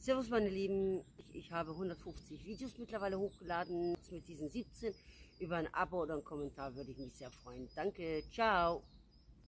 Servus meine Lieben, ich habe 150 Videos mittlerweile hochgeladen mit diesen 17. Über ein Abo oder einen Kommentar würde ich mich sehr freuen. Danke, ciao.